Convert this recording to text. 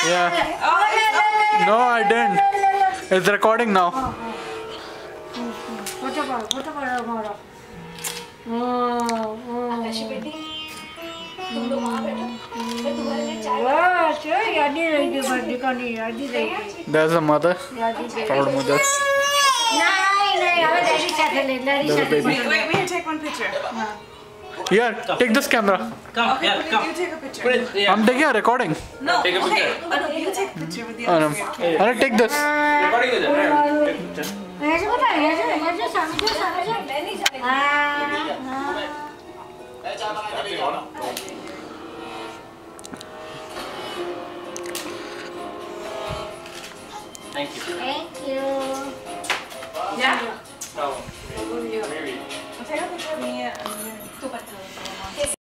Yeah. No, I didn't. It's recording now. तुम लोग वहाँ बैठो मैं तुम्हारे लिए चाय There's a mother. Proud mother. Wait, we take one picture. Here, take this camera. Come, Okay, yeah, come. you take a picture. Put it, yeah. I'm taking a recording. No, Take a okay. picture. No, you take a picture with the Anam, other screen. I'll take this. Recording is it? Here, take a picture. मैं नहीं Thank you.